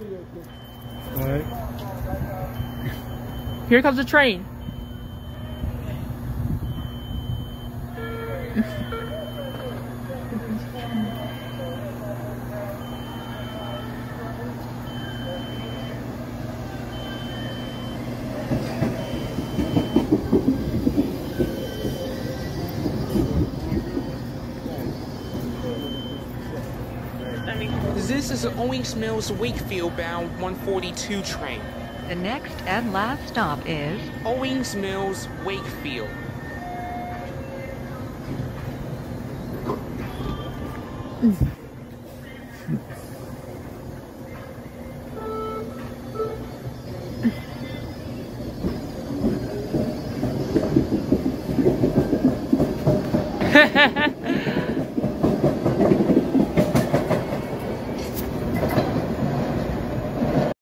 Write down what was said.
Alright. Here comes the train. This is an Owings Mills Wakefield bound 142 train. The next and last stop is Owings Mills Wakefield. Ha